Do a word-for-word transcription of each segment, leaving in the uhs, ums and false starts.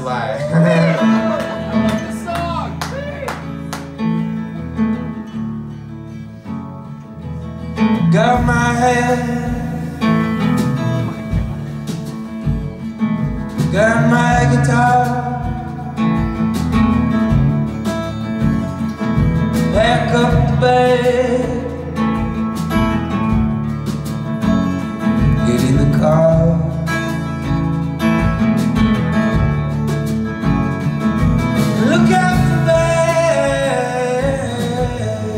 lie. Got my head, got my guitar, pack up the bag, get in the car. Look out the back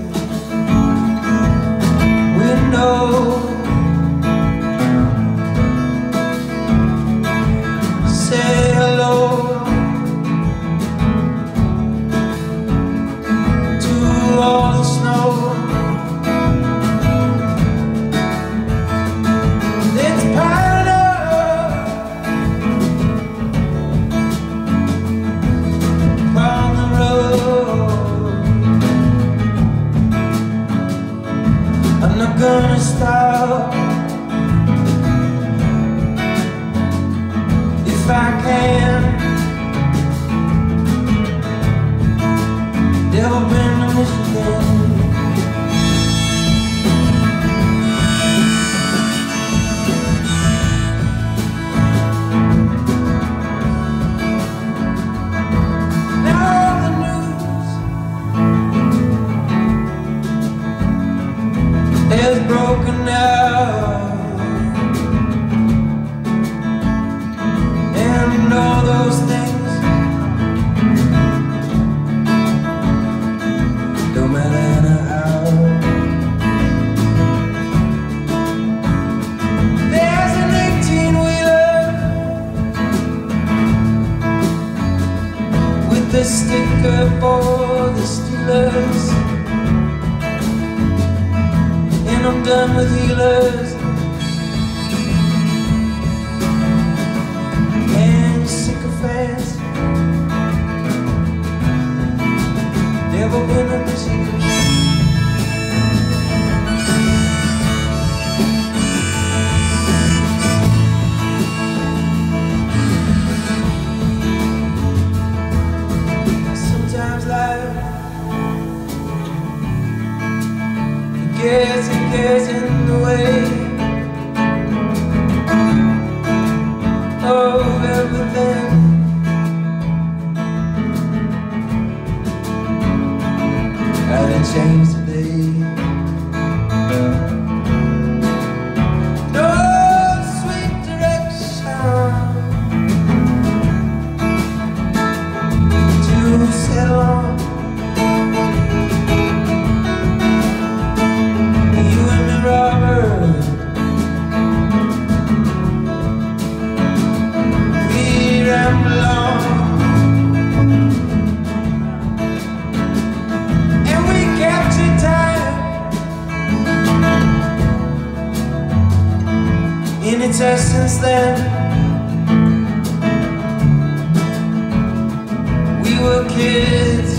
window. Say hello to all the snow. It's piled up on the road. I'm not gonna stop if I can. Never been to Michigan. Now the news is broken down, and all those things don't matter how. There's an eighteen-wheeler with the sticker for the Steelers, and I'm done with healers and sycophants. Never been to Michigan. Sometimes life it gets, it gets in the way of everything. How to change today. No sweet direction to settle on. You and me, Robert, we ramble on. In its essence then, we were kids.